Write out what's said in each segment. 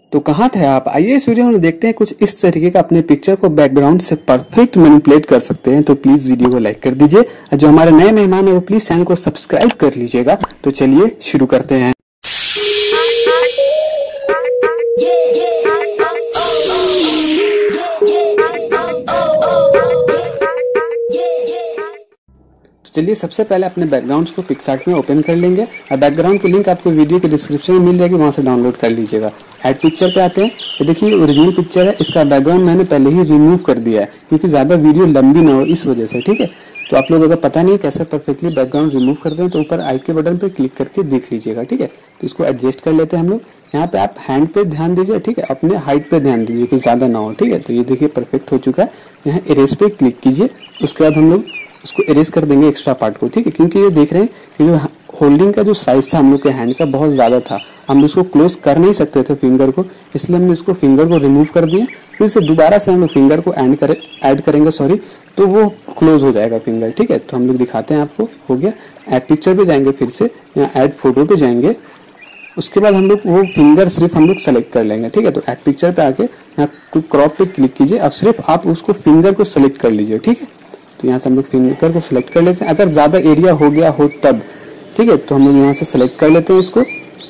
तो कहाँ थे आप? आइए इस वीडियो में देखते हैं कुछ इस तरीके का अपने पिक्चर को बैकग्राउंड से परफेक्ट मैनिपुलेट कर सकते हैं। तो प्लीज वीडियो को लाइक कर दीजिए। जो हमारे नए मेहमान है वो प्लीज चैनल को सब्सक्राइब कर लीजिएगा। तो चलिए शुरू करते हैं। चलिए सबसे पहले अपने बैकग्राउंड्स को पिक्सआर्ट में ओपन कर लेंगे और बैकग्राउंड की लिंक आपको वीडियो के डिस्क्रिप्शन में मिल जाएगी, वहां से डाउनलोड कर लीजिएगा। ऐड पिक्चर पे आते हैं। ये देखिए ओरिजिनल पिक्चर है, इसका बैकग्राउंड मैंने पहले ही रिमूव कर दिया है क्योंकि ज्यादा वीडियो लंबी ना हो इस वजह से। ठीक है, तो आप लोग अगर पता नहीं कैसे परफेक्टली बैकग्राउंड रिमूव करते हैं तो ऊपर आई के बटन पे क्लिक करके देख लीजिएगा। ठीक है, तो इसको एडजस्ट कर लेते हैं हम लोग। यहाँ पे आप हैंड पे ध्यान दीजिए। ठीक है, अपने हाइट पे ध्यान दीजिए कि ज्यादा ना हो। ठीक है, तो ये देखिए परफेक्ट हो चुका है। यहाँ इरेज पे क्लिक कीजिए। उसके बाद हम लोग उसको इरेज कर देंगे एक्स्ट्रा पार्ट को। ठीक है, क्योंकि ये देख रहे हैं कि जो होल्डिंग का जो साइज था हम लोग के हैंड का बहुत ज्यादा था, हम इसको क्लोज कर नहीं सकते थे फिंगर को, इसलिए हमने इसको फिंगर को रिमूव कर दिया। फिर से दोबारा से हम लोग फिंगर को ऐड करेंगे तो वो क्लोज हो जाएगा फिंगर। ठीक है, तो हम लोग दिखाते हैं आपको। हो गया। ऐड पिक्चर पे जाएंगे, फिर से यहाँ ऐड फोटो पे जाएंगे। उसके बाद हम लोग वो फिंगर सिर्फ हम लोग सेलेक्ट कर लेंगे। ठीक है, तो ऐड पिक्चर पे आके यहाँ क्रॉप पे क्लिक कीजिए। अब सिर्फ आप उसको फिंगर को सेलेक्ट कर लीजिए। ठीक है, तो यहाँ से हम लोग फिंगर को सिलेक्ट कर लेते हैं। अगर ज्यादा एरिया हो गया हो तब, ठीक है, तो हम लोग यहाँ से सिलेक्ट कर लेते हैं इसको।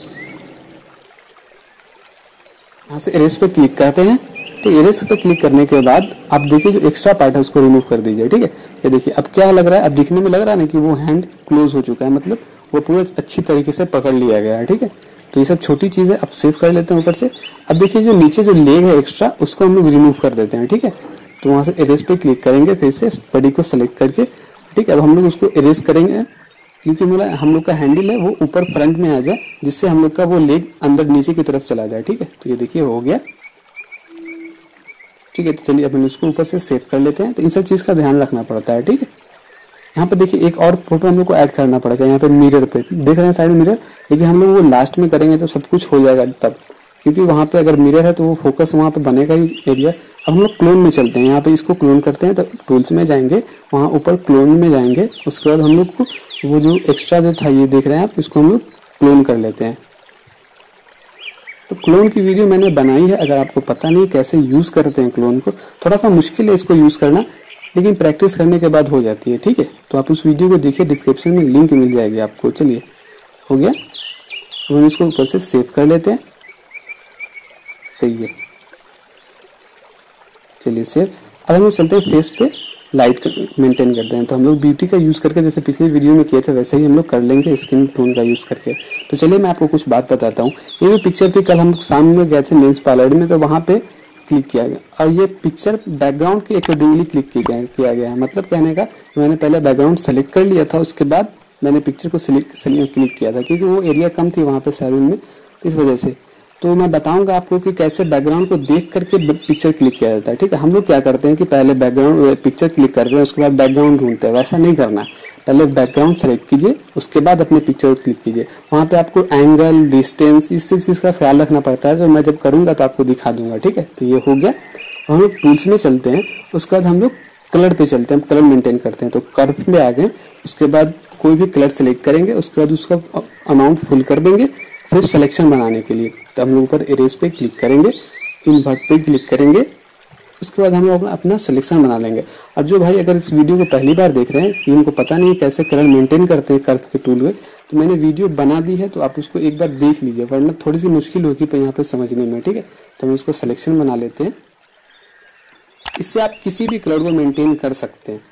यहाँ से इरेज पे क्लिक करते हैं। तो इरेज पे क्लिक करने के बाद आप देखिए जो एक्स्ट्रा पार्ट है उसको रिमूव कर दीजिए। ठीक है, ये देखिए अब क्या लग रहा है, अब दिखने में लग रहा है ना कि वो हैंड क्लोज हो चुका है, मतलब वो पूरा अच्छी तरीके से पकड़ लिया गया है। ठीक है, तो ये सब छोटी चीजें अब सेव कर लेते हैं ऊपर से। अब देखिए जो नीचे जो लेग है एक्स्ट्रा, उसको हम लोग रिमूव कर देते हैं। ठीक है, तो वहां से इरेज पे क्लिक करेंगे, फिर से बॉडी को सेलेक्ट करके। ठीक है, अब हम लोग उसको इरेज करेंगे क्योंकि मतलब हम लोग का हैंडल है वो ऊपर फ्रंट में आ जाए, जिससे हम लोग का वो लेग अंदर नीचे की तरफ चला जाए। ठीक है, तो ये देखिए हो गया। ठीक है, तो चलिए अपन इसको ऊपर से सेव कर लेते हैं। तो इन सब चीज का ध्यान रखना पड़ता है। ठीक है, यहाँ पे देखिए एक और फोटो हम लोग को ऐड करना पड़ेगा। यहाँ पे मिरर पे देख रहे हैं साइड मिरर, लेकिन हम लोग वो लास्ट में करेंगे तो सब कुछ हो जाएगा तब, क्योंकि वहां पे अगर मिरर है तो वो फोकस वहां पे बनेगा ही एरिया। अब हम लोग क्लोन में चलते हैं। यहाँ पे इसको क्लोन करते हैं, तो टूल्स में जाएंगे, वहां ऊपर क्लोन में जाएंगे। उसके बाद हम लोग को वो जो एक्स्ट्रा जो था ये देख रहे हैं आप, इसको हम लोग क्लोन कर लेते हैं। तो क्लोन की वीडियो मैंने बनाई है, अगर आपको पता नहीं कैसे यूज करते हैं क्लोन को, थोड़ा सा मुश्किल है इसको यूज करना, लेकिन प्रैक्टिस करने के बाद हो जाती है। ठीक है, तो आप उस वीडियो को देखिए, डिस्क्रिप्शन में लिंक मिल जाएगी आपको। चलिए हो गया, तो हम इसको ऊपर से सेव कर लेते हैं। सही है, चलिए सेव। अब हम लोग चलते हैं फेस पे, लाइट मेंटेन करते हैं। तो हम लोग ब्यूटी का यूज करके जैसे पिछले वीडियो में किए थे वैसे ही हम लोग कर लेंगे स्किन टोन का यूज करके। तो चलिए मैं आपको कुछ बात बताता हूँ। ये जो पिक्चर थी, कल हम लोग सामने गए थे मेंस पार्लर में, तो वहां पे क्लिक किया गया और ये पिक्चर बैकग्राउंड के अकॉर्डिंगली क्लिक किया गया है। मतलब कहने का मैंने पहले बैकग्राउंड सेलेक्ट कर लिया था, उसके बाद मैंने पिक्चर को क्लिक किया था, क्योंकि वो एरिया कम थी वहां पे सैलून में, इस वजह से। तो मैं बताऊंगा आपको कि कैसे बैकग्राउंड को देख करके पिक्चर क्लिक किया जाता है। ठीक है, हम लोग क्या करते हैं कि पहले बैकग्राउंड पिक्चर क्लिक करते हैं, उसके बाद बैकग्राउंड ढूंढते हैं। वैसा नहीं करना, पहले बैकग्राउंड सेलेक्ट कीजिए, उसके बाद अपने पिक्चर को क्लिक कीजिए। वहां पे आपको एंगल, डिस्टेंस, इस सब चीज का ख्याल रखना पड़ता है, तो मैं जब करूंगा तो आपको दिखा दूंगा। ठीक है, तो ये हो गया। हम लोग टूल्स में चलते हैं, उसके बाद हम लोग कलर पे चलते हैं, कलर मेंटेन करते हैं। तो कर्व में आ गए, उसके बाद कोई भी कलर सेलेक्ट करेंगे, उसके बाद उसका अमाउंट फुल कर देंगे सिर्फ सिलेक्शन बनाने के लिए। तो हम लोग ऊपर इरेज पे क्लिक करेंगे, इन्वर्ट पे क्लिक करेंगे, उसके बाद हम लोग अपना सिलेक्शन बना लेंगे। अब जो भाई अगर इस वीडियो को पहली बार देख रहे हैं कि उनको पता नहीं कैसे कलर मेंटेन करते हैं कर्व के टूल में, तो मैंने वीडियो बना दी है, तो आप उसको एक बार देख लीजिए, वरना थोड़ी सी मुश्किल होगी पर यहाँ पे समझने में। ठीक है, तो हम इसको सिलेक्शन बना लेते हैं। इससे आप किसी भी कलर को मेंटेन कर सकते हैं।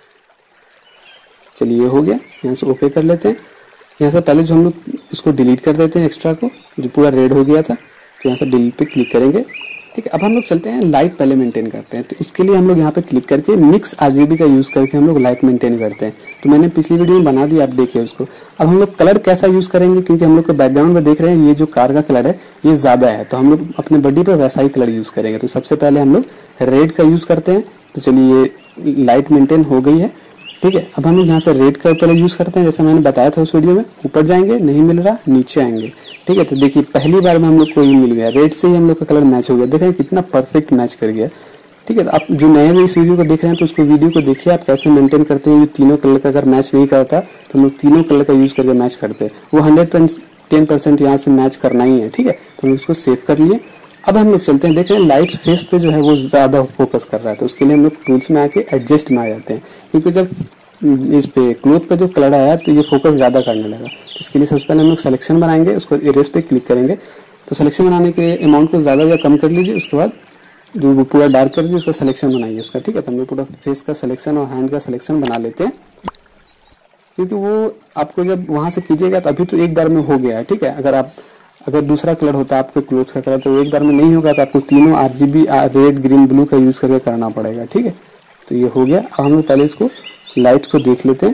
चलिए हो गया, यहाँ से ओके कर लेते हैं। यहाँ से पहले जो हम लोग इसको डिलीट कर देते हैं एक्स्ट्रा को, जो पूरा रेड हो गया था, तो यहाँ से डिलीट पे क्लिक करेंगे। ठीक है, अब हम लोग चलते हैं लाइट पहले मेंटेन करते हैं। तो उसके लिए हम लोग यहाँ पे क्लिक करके मिक्स आरजीबी का यूज करके हम लोग लाइट मेंटेन करते हैं। तो मैंने पिछली वीडियो में बना दी, आप देखिए उसको। अब हम लोग कलर कैसा यूज करेंगे, क्योंकि हम लोग के बैकग्राउंड में देख रहे हैं ये जो कार का कलर है ये ज्यादा है, तो हम लोग अपने बॉडी पे वैसा ही कलर यूज करेंगे। तो सबसे पहले हम लोग रेड का यूज करते हैं। तो चलिए ये लाइट मेंटेन हो गई है। ठीक है, अब हम लोग यहाँ से रेड का कलर यूज करते हैं, जैसे मैंने बताया था उस वीडियो में। ऊपर जाएंगे, नहीं मिल रहा, नीचे आएंगे। ठीक है, तो देखिए पहली बार में हम लोग को ये मिल गया, रेड से ही हम लोग का कलर मैच हो गया। देखें कितना परफेक्ट मैच कर गया। ठीक है, तो आप जो नए इस वीडियो को देख रहे हैं तो उसको वीडियो को देखिए आप कैसे मेंटेन करते हैं। ये तीनों कलर का अगर मैच नहीं करता तो हम लोग तीनों कलर का यूज करके मैच करते हैं, वो 110% यहाँ से मैच करना ही है। ठीक है, तो हम उसको सेव कर लिए। अब हम लोग चलते हैं, देख रहे हैं लाइट्स फेस पे जो है वो ज़्यादा फोकस कर रहा है, तो उसके लिए हम लोग टूल्स में आके एडजस्ट में आ जाते हैं, क्योंकि जब इस पे क्लोथ पे जो कलर आया तो ये फोकस ज़्यादा करने लगा। इसके लिए सबसे पहले हम लोग सिलेक्शन बनाएंगे, उसको इरेज पे क्लिक करेंगे। तो सिलेक्शन बनाने के लिए अमाउंट को ज़्यादा या कम कर लीजिए, उसके बाद जो वो पूरा डार्क कर दीजिए, उसका सिलेक्शन बनाइए उसका, ठीक है। तो हम लोग पूरा फेस का सिलेक्शन और हैंड का सिलेक्शन बना लेते हैं, क्योंकि वो आपको जब वहाँ से कीजिएगा तो अभी तो एक बार में हो गया है, ठीक है। अगर दूसरा कलर होता है आपके क्लोथ का कलर तो एक बार में नहीं होगा, तो आपको तीनों RGB रेड ग्रीन ब्लू का यूज़ करके करना पड़ेगा, ठीक है। तो ये हो गया। अब हम लोग पहले इसको लाइट को देख लेते हैं,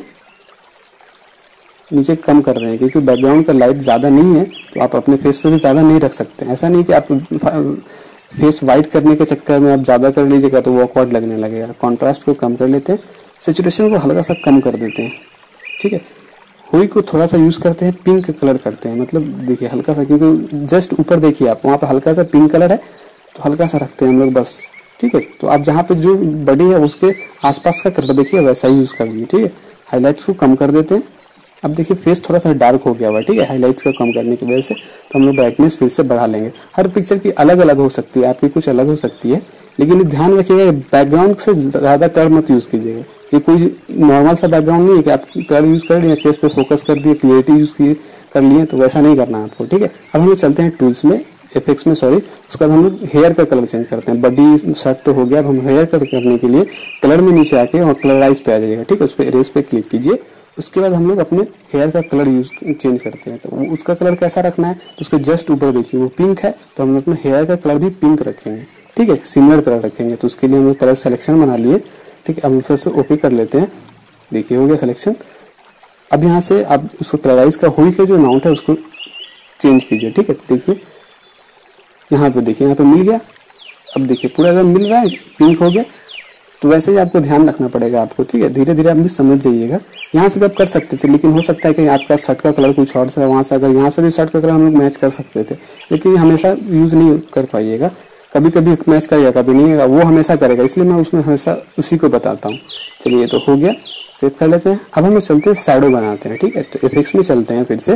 नीचे कम कर रहे हैं क्योंकि बैकग्राउंड का लाइट ज़्यादा नहीं है, तो आप अपने फेस पे भी ज़्यादा नहीं रख सकते। ऐसा नहीं कि आप फेस वाइट करने के चक्कर में आप ज़्यादा कर लीजिएगा तो वो ऑकवर्ड लगने लगेगा। कॉन्ट्रास्ट को कम कर लेते हैं, सैचुरेशन को हल्का सा कम कर देते हैं, ठीक है। हुई को थोड़ा सा यूज़ करते हैं, पिंक कलर करते हैं, मतलब देखिए हल्का सा, क्योंकि जस्ट ऊपर देखिए आप वहाँ पे हल्का सा पिंक कलर है, तो हल्का सा रखते हैं हम लोग बस, ठीक है। तो आप जहाँ पे जो बड़ी है उसके आसपास का कलर देखिए वैसा ही यूज़ कर लीजिए, ठीक है। हाईलाइट्स को कम कर देते हैं। अब देखिए फेस थोड़ा सा डार्क हो गया हुआ है, ठीक है, हाईलाइट्स का कम करने की वजह से। तो हम लोग ब्राइटनेस फिर से बढ़ा लेंगे। हर पिक्चर की अलग अलग हो सकती है, आपकी कुछ अलग हो सकती है, लेकिन ध्यान रखिएगा बैकग्राउंड से ज़्यादा कलर मत यूज़ कीजिएगा। ये कोई नॉर्मल सा बैकग्राउंड नहीं है कि आप कलर यूज़ कर लिए, फेस पे फोकस कर दिए, क्लियरिटी यूज़ किए कर लिए, तो वैसा नहीं करना है आपको, ठीक है। अब हम लोग चलते हैं टूल्स में, इफेक्ट्स में, सॉरी। उसके बाद हम लोग हेयर का कलर चेंज करते हैं। बॉडी शर्ट तो हो गया, अब हम हेयर कट करने के लिए कलर में नीचे आके और कलराइज पे आ जाइएगा, ठीक है। उस पर इरेज पे क्लिक कीजिए। उसके बाद हम लोग अपने हेयर का कलर चेंज करते हैं। तो उसका कलर कैसा रखना है, तो उसके जस्ट ऊपर देखिए वो पिंक है, तो हम लोग अपने हेयर का कलर भी पिंक रखेंगे, ठीक है, सिमिलर कलर रखेंगे। तो उसके लिए हम लोग कलर सिलेक्शन बना लिए, ठीक है। अब फिर से ओके कर लेते हैं, देखिए हो गया सिलेक्शन। अब यहाँ से आप उसको कलराइज का हुई का जो अमाउंट है उसको चेंज कीजिए, ठीक है। तो देखिए यहाँ पे देखिए, यहाँ पे मिल गया। अब देखिए पूरा एकदम मिल रहा है, पिंक हो गया। तो वैसे ही आपको ध्यान रखना पड़ेगा आपको, ठीक है। धीरे धीरे आप भी समझ जाइएगा। यहाँ से भी आप कर सकते थे, लेकिन हो सकता है कि आपका शर्ट का कलर कुछ और था, वहाँ से अगर यहाँ से भी शर्ट का कलर हम लोग मैच कर सकते थे, लेकिन हमेशा यूज़ नहीं कर पाइएगा। कभी कभी मैच करेगा, कभी नहीं होगा, वो हमेशा करेगा, इसलिए मैं उसमें हमेशा उसी को बताता हूँ। चलिए तो हो गया, सेव कर लेते हैं। अब हम लोग चलते हैं शैडो बनाते हैं, ठीक है। तो इफेक्ट्स में चलते हैं फिर से,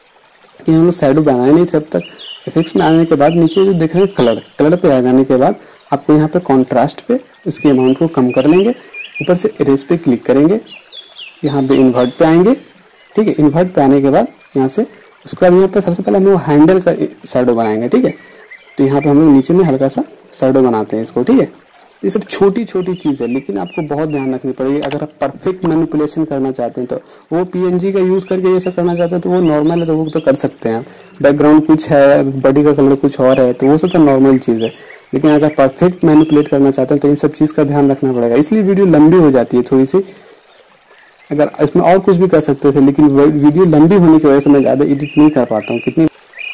कि हम लोग शैडो बनाए नहीं थे अब तक। इफेक्ट्स में आने के बाद नीचे जो देख रहे हैं कलर पे आ जाने के बाद आपको यहाँ पे कॉन्ट्रास्ट पे इसके अमाउंट को कम कर लेंगे। ऊपर से इरेज पे क्लिक करेंगे, यहाँ पे इन्वर्ट पे आएंगे, ठीक है। इन्वर्ट पे आने के बाद यहाँ से उसके बाद यहाँ पे सबसे पहले हम लोग हैंडल का शैडो बनाएंगे, ठीक है। तो यहाँ पे हम लोग नीचे में हल्का सा शैडो बनाते हैं इसको, ठीक है। ये सब छोटी छोटी चीज़ है, लेकिन आपको बहुत ध्यान रखनी पड़ेगी। अगर आप परफेक्ट मैनिपुलेशन करना चाहते हैं तो वो PNG का यूज़ करके ये सब करना चाहते हैं तो वो नॉर्मल है, तो वो तो कर सकते हैं। बैकग्राउंड कुछ है, बॉडी का कलर कुछ और है, तो वो सब तो नॉर्मल चीज़ है। लेकिन अगर परफेक्ट मैनिपुलेट करना चाहते हैं तो इन सब चीज़ का ध्यान रखना पड़ेगा, इसलिए वीडियो लंबी हो जाती है थोड़ी सी। अगर इसमें और कुछ भी कर सकते थे, लेकिन वीडियो लंबी होने की वजह से मैं ज़्यादा एडिट नहीं कर पाता हूँ कितनी।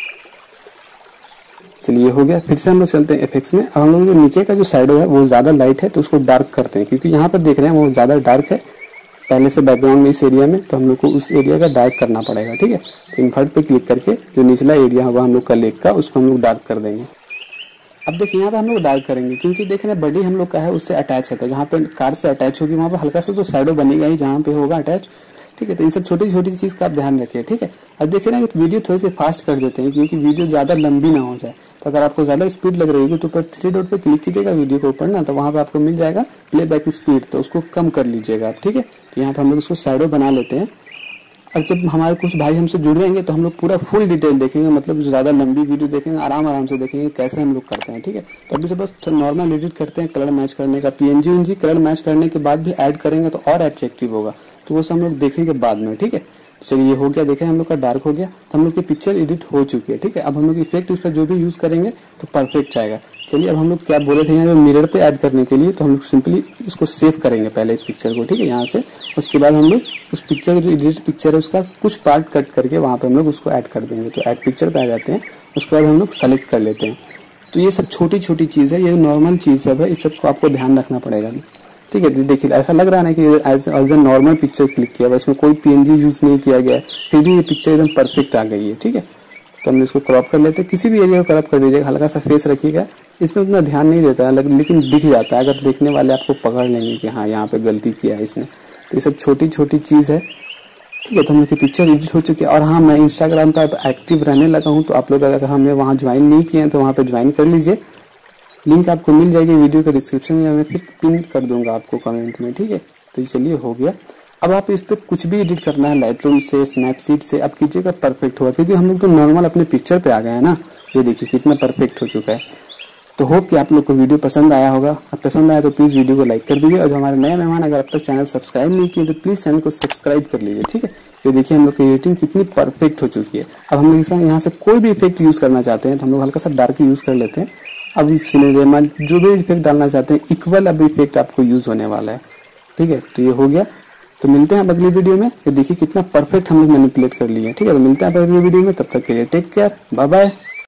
चलिए हो गया। फिर से हम लोग चलते हैं इफेक्ट्स में। अब हम लोग जो नीचे का जो शैडो है वो ज़्यादा लाइट है, तो उसको डार्क करते हैं, क्योंकि यहाँ पर देख रहे हैं वो ज़्यादा डार्क है पहले से बैकग्राउंड में इस एरिया में, तो हम लोग को उस एरिया का डार्क करना पड़ेगा, ठीक है। तो इन्वर्ट पे क्लिक करके जो निचला एरिया होगा हम लोग का लेग का, उसको हम लोग डार्क कर देंगे। अब देखिए यहाँ पे हम लोग डार्क करेंगे, क्योंकि देख रहे हैं बॉडी हम लोग का है उससे अटैच है, तो जहाँ पे कार से अटैच होगी वहाँ पे हल्का सा तो शैडो बनेगा ही जहाँ पे होगा अटैच, ठीक है। तो इन सब छोटी छोटी चीज़ का आप ध्यान रखिए, ठीक है। अब देखिए ना कि वीडियो थोड़ी सी फास्ट कर देते हैं, क्योंकि वीडियो ज़्यादा लंबी ना हो जाए। तो अगर आपको ज़्यादा स्पीड लग रही है तो ऊपर 3 डॉट पे क्लिक कीजिएगा वीडियो के ऊपर ना, तो वहाँ पे आपको मिल जाएगा प्लेबैक स्पीड, तो उसको कम कर लीजिएगा आप, ठीक है। तो यहाँ पर हम लोग उसको शैडो बना लेते हैं। और जब हमारे कुछ भाई हमसे जुड़ रहेंगे तो हम लोग पूरा फुल डिटेल देखेंगे, मतलब ज़्यादा लंबी वीडियो देखेंगे, आराम से देखेंगे कैसे हम लोग करते हैं, ठीक है। तो अभी से बस नॉर्मल एडिट करते हैं कलर मैच करने का, PNG कलर मैच करने के बाद भी ऐड करेंगे तो और अट्रैक्टिव होगा, तो वो सब हम लोग देखेंगे बाद में, ठीक है। चलिए हो गया, देखें हम लोग का डार्क हो गया, तो हम लोग की पिक्चर एडिट हो चुकी है, ठीक है। अब हम लोग इफेक्ट उसका जो भी यूज़ करेंगे तो परफेक्ट आएगा। चलिए अब हम लोग क्या बोले थे यहाँ पे मिरर पे ऐड करने के लिए, तो हम लोग सिंपली इसको सेव करेंगे पहले इस पिक्चर को, ठीक है, यहाँ से। उसके बाद हम लोग उस पिक्चर जो एडिट पिक्चर है उसका कुछ पार्ट कट करके वहाँ पे हम लोग उसको ऐड कर देंगे। तो ऐड पिक्चर पे आ जाते हैं, उसके बाद हम लोग सेलेक्ट कर लेते हैं। तो ये सब छोटी छोटी चीज़ है, ये नॉर्मल चीज़ सब है, इस सबको आपको ध्यान रखना पड़ेगा, ठीक है। देखिए ऐसा लग रहा है ना कि as a normal picture click किया हुआ, इसमें कोई PNG यूज़ नहीं किया गया, फिर भी ये पिक्चर एकदम परफेक्ट आ गई है, ठीक है। तो हम इसको क्रॉप कर लेते हैं, किसी भी एरिया को क्रॉप कर दीजिएगा, हल्का सा फेस रखिएगा, इसमें उतना ध्यान नहीं देता है लेकिन दिख जाता है, अगर देखने वाले आपको पकड़ लेंगे कि हाँ यहाँ पे गलती किया है इसने। तो ये सब छोटी छोटी चीज़ है, ठीक है। तो हम लोग की पिक्चर एडिट हो चुकी है। और हाँ, मैं इंस्टाग्राम पर अब एक्टिव रहने लगा हूँ, तो आप लोग अगर हमें वहाँ ज्वाइन नहीं किए हैं तो वहाँ पे ज्वाइन कर लीजिए। लिंक आपको मिल जाएगी वीडियो के डिस्क्रिप्शन में, मैं फिर पिन कर दूंगा आपको कमेंट में, ठीक है। तो ये चलिए हो गया। अब आप इस पे कुछ भी एडिट करना है, लाइटरूम से, स्नैपसीड से, आप कीजिएगा, परफेक्ट होगा। क्योंकि हम लोग तो नॉर्मल अपने पिक्चर पे आ गए हैं ना। ये देखिए कितना परफेक्ट हो चुका है। तो होप कि आप लोग को वीडियो पसंद आया होगा। अब पसंद आया तो प्लीज़ वीडियो को लाइक कर दीजिए। और जो हमारे नए मेहमान अगर अब तक चैनल सब्सक्राइब नहीं किए तो प्लीज़ चैनल को सब्सक्राइब कर लीजिए, ठीक है। ये देखिए हम लोग की एडिटिंग कितनी परफेक्ट हो चुकी है। अब हम लोग यहाँ से कोई भी इफेक्ट यूज़ करना चाहते हैं तो हम लोग हल्का सा डार्क यूज़ कर लेते हैं। अब इस सिनेमा जो भी इफेक्ट डालना चाहते हैं, इक्वल अब इफेक्ट आपको यूज़ होने वाला है, ठीक है। तो ये हो गया। तो मिलते हैं अगली वीडियो में। ये देखिए कितना परफेक्ट हम लोग मैनिपुलेट कर लिए, ठीक है। तो मिलते हैं अगली वीडियो में, तब तक के लिए टेक केयर, बाय बाय।